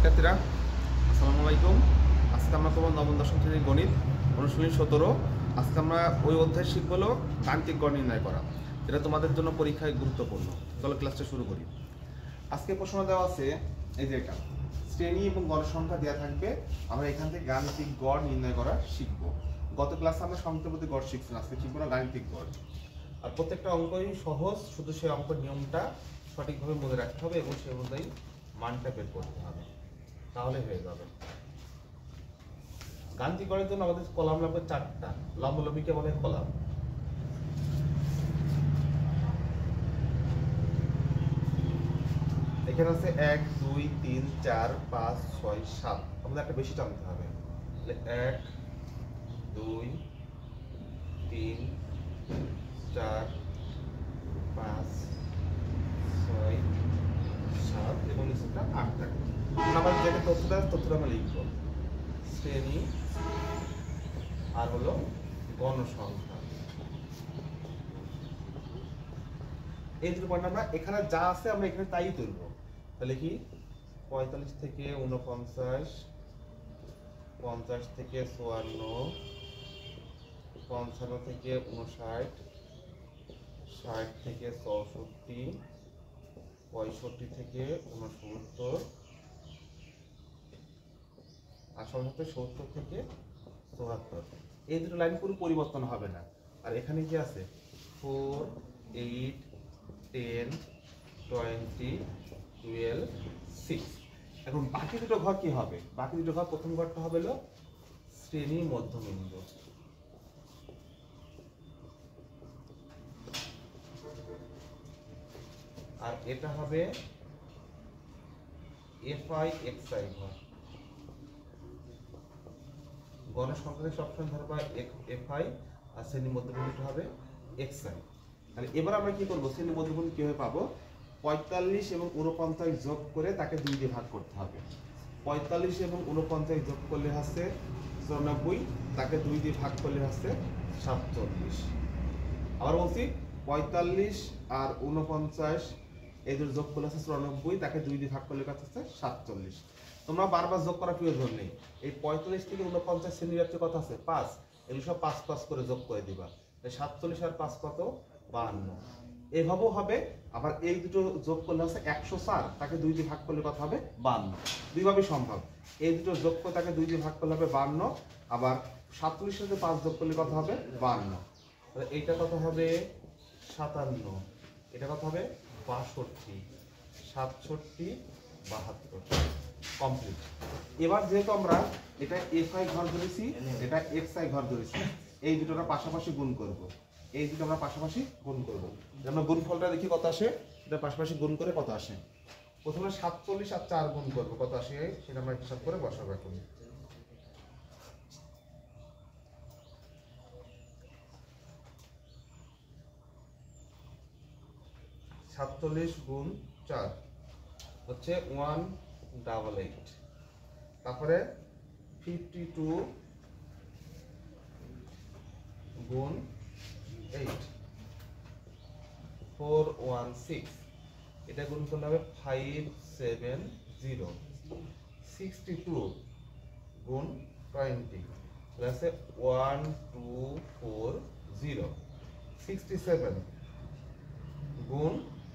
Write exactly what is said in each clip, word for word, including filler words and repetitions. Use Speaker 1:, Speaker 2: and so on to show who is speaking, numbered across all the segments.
Speaker 1: শিক্ষার্থীরা আসসালামু আলাইকুম। আজকে আমরা তোমার নবম দশম শ্রেণীর গণিত অনুশীলনী সতেরো। আজকে আমরা ওই অধ্যায় শিখব হলো গাণিতিক গড় নির্ণয় করা, যেটা তোমাদের জন্য পরীক্ষায় গুরুত্বপূর্ণ। চলো ক্লাসটা শুরু করি। আজকে প্রশ্ন দেওয়া আছে এই যে এটা, শ্রেণী এবং গড় সংখ্যা দেওয়া থাকবে। আমরা এখান থেকে গাণিতিক গড় নির্ণয় করা শিখব। গত ক্লাসে আমরা সংখ্যাপতি গড় শিখছিলাম, আজকে শিখবো না গাণিতিক গড়। আর প্রত্যেকটা অঙ্কই সহজ, শুধু সেই অঙ্কের নিয়মটা সঠিকভাবে মনে রাখতে হবে এবং সেই অনুযায়ী মানটা বের করতে হবে, তাহলে হয়ে যাবে। গাণিতিক গড়ের জন্য আমাদের কলাম লাগবে চারটা। লম্বলম্বীকে বলে কলাম। এখানে আছে এক দুই তিন চার পাঁচ ছয় সাত, আমাদের একটা বেশি টানতে হবে। এক দুই তিন চার পাঁচ ছয় সাত এবং নিচেটা আট থাকে। আমার যেটা তথ্যটা তথ্যটা আমরা লিখবো শ্রেণী আর হলো গণসংখ্যা। এই দুটো পয়েন্ট আমরা এখানে যা আছে আমরা এখানে তাই তুলবো। তাহলে কি পঁয়তাল্লিশ থেকে উনপঞ্চাশ, পঞ্চাশ থেকে চুয়ান্ন, পঞ্চান্ন থেকে উনষাট, ষাট থেকে চৌষট্টি, পঁয়ষট্টি থেকে উনসত্তর, আর সর্বশেষে সত্তর থেকে চুয়াত্তর। এই দুটো লাইন পুরো পরিবর্তন হবে না। আর এখানে কি আছে four, eight, ten, twenty, twelve, six. এখন বাকি দুটো ঘর কি হবে? বাকি দুটো ঘর, প্রথম ঘরটা হবে হলো শ্রেণী মধ্যবিন্দু, আর এটা হবে এফ আই এক্স আই ঘর। গণসংখ্যাকে সবসময় ধরবা এফ আই, আর শ্রেণী মধ্যবিন্দুটা হবে এক্স আই। তাহলে এবার আমরা কি করবো? শ্রেণী মধ্যবিন্দু কিভাবে পাবো? পঁয়তাল্লিশ এবং উনপঞ্চাশ যোগ করে তাকে দুই দিয়ে ভাগ করতে হবে। পঁয়তাল্লিশ এবং উনপঞ্চাশ যোগ করলে হচ্ছে চুরানব্বই, তাকে দুই দিয়ে ভাগ করলে হচ্ছে সাতচল্লিশ। আবার বলছি, পঁয়তাল্লিশ আর উনপঞ্চাশ এই দুটো যোগ করলে হচ্ছে চুরানব্বই, তাকে দুই দিয়ে ভাগ করলে হচ্ছে সাতচল্লিশ। তোমরা বারবার যোগ করার প্রয়োজন নেই। এই পঁয়তাল্লিশ থেকে উনপঞ্চাশ শ্রেণীর একটা কথা আছে পাঁচ, এগুলো সব পাঁচ পাঁচ করে যোগ করে দিবা। সাতচল্লিশ আর পাঁচ কত? বাহান্ন। এভাবেও হবে। আবার এই দুটো যোগ করলে হচ্ছে একশো চার, তাকে দুই দিয়ে ভাগ করলে কত হবে? বাহান্ন। দুইভাবে সম্ভব। এই দুটো যোগ করে তাকে দুই দিয়ে ভাগ করলে হবে বাহান্ন। আবার সাতচল্লিশ সাথে পাঁচ যোগ করলে কত হবে? বাহান্ন। তাহলে এইটা কত হবে? সাতান্ন। এটা কত হবে? বাষট্টি, সাতষট্টি, বাহাত্তর। কমপ্লিট। এবার যেহেতু আমরা এটা এফ আই ঘর ধরেছি, এটা এক্স আই ঘর ধরেছি, এই দুটো আমরা পাশাপাশি গুণ করব। এই দুটো আমরা পাশাপাশি গুণ করব। আমরা গুণফলটা দেখি কত আসে। এটা পাশাপাশি গুণ করে কত আসে। প্রথমে সাতচল্লিশ আর চার গুণ করব, কত আসে সেটা আমরা হিসাব করে বসাবো। এখন সাতচল্লিশ গুণ চার হচ্ছে ওয়ান ডাবল এইট। তারপরে ফিফটি টু গুণ এইট, ফোর ওয়ান সিক্স। এটা গুণ করলে হবে five seven zero. Sixty two গুণ টোয়েন্টি আছে one two four zero. Sixty seven গুণ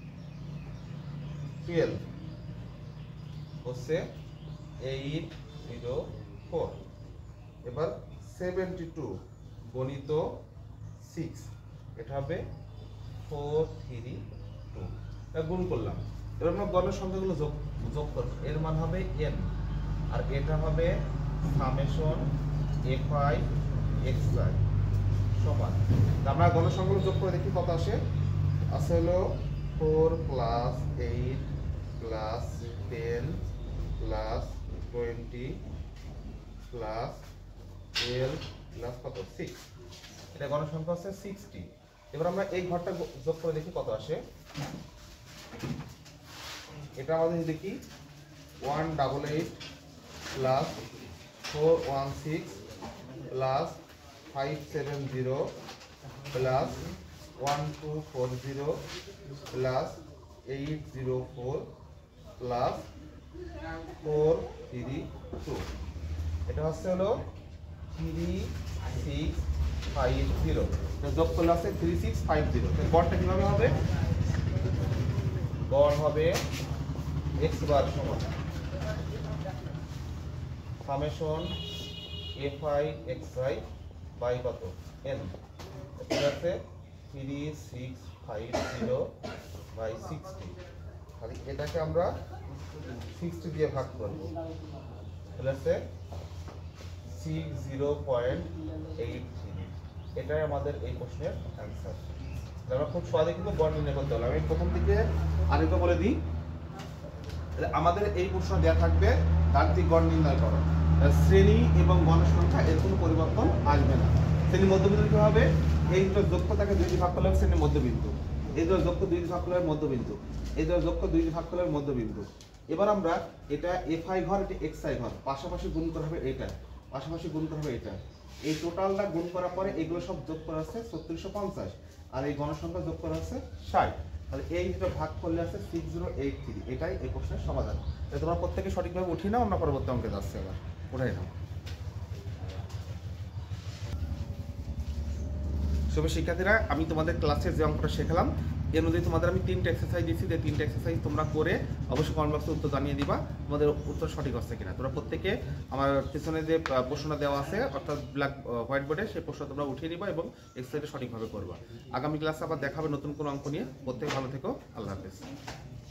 Speaker 1: টুয়েলভ হচ্ছে এইট জিরো ফোর। এবার সেভেন্টি টু গণিত সিক্স, এটা হবে ফোর থ্রি টু। এটা গুণ করলাম। এবার আমরা গণের সংখ্যাগুলো যোগ যোগ করবো। এর মান হবে এন, আর এটা হবে summation F I X I সমান। আমরা গণের সংখ্যাগুলো যোগ করে দেখি কত আসে। আসে হলো four plus eight plus ten plus twenty plus twelve plus কত? সিক্স। এটা গণসংখ্যা হচ্ছে সিক্সটি। এবার আমরা এই ঘরটা যোগ করে দেখি কত আসে। এটা আমাদের দেখি one double eight plus four one six plus five seven zero plus one two four zero plus eight zero four plus four three two. এটা হচ্ছে হলো থ্রি সিক্স ফাইভ জিরো, যোগ করলে আছে থ্রি সিক্স ফাইভ জিরো। গড়টা কিভাবে হবে? গড় হবে এক্স বার সমান summation F I X I by কত এন, এটা আছে three six five zero by sixty. তাহলে এটাকে আমরা সিক্সটি দিয়ে ভাগ করবো, তাহলে আছে six zero point eight three. এটাই আমাদের এই প্রশ্নের অ্যান্সার। আমরা খুব সহজে কিন্তু গড় নির্ণয় করতে হলো। আমি প্রথম থেকে আরেকটা বলে দিই, আমাদের এই প্রশ্ন দেওয়া থাকবে তাত্ত্বিক গড় নির্ণয় করো, শ্রেণী এবং গণসংখ্যা এর কোনো পরিবর্তন আসবে না। শ্রেণী মধ্যবিন্দু কি হবে? এই দুটো যোগ্যতাকে দুই ভাগ করলে শ্রেণী মধ্যবিন্দু, এই দুটো যোগ্য দুই ভাগ করলে মধ্যবিন্দু, এই দুটো যোগ্য দুই ভাগ করলে মধ্যবিন্দু। এবার আমরা এটা এফ আই ঘর, এটা এক্স আই ঘর, পাশাপাশি গুণ করা হবে এটা, পাশাপাশি গুণ করা হবে এটা। এই টোটালটা গুণ করার পরে এগুলো সব যোগ করা আছে ছত্রিশশো পঞ্চাশ, আর এই গণসংখ্যা যোগ করা আছে ষাট। তাহলে এই দুটো ভাগ করলে আছে সিক্স জিরো এইট থ্রি। এটাই এই প্রশ্নের সমাধান। তোমরা প্রত্যেকে সঠিকভাবে উঠিয়ে নাও, আমরা পরবর্তী অঙ্কে যাচ্ছি। আবার উঠাই নাও। শুভ শিক্ষার্থীরা, আমি তোমাদের ক্লাসে যে অঙ্কটা শেখালাম এর মধ্যে তোমাদের আমি তিনটে এক্সারসাইজ দিচ্ছি, যে তিনটে এক্সারসাইজ তোমরা করে অবশ্যই কমেন্ট বক্সে উত্তর জানিয়ে দিবা তোমাদের উত্তর সঠিক হচ্ছে কিনা। তোমরা প্রত্যেকে আমার পিছনে যে প্রশ্নটা দেওয়া আছে অর্থাৎ ব্ল্যাক হোয়াইট বোর্ডে, সেই প্রশ্ন তোমরা উঠিয়ে নিবা এবং এক্সারসাইজটা সঠিকভাবে করবা। আগামী ক্লাসে আবার দেখাবে নতুন কোনো অঙ্ক নিয়ে। প্রত্যেকে ভালো থেকো, আল্লাহ হাফেজ।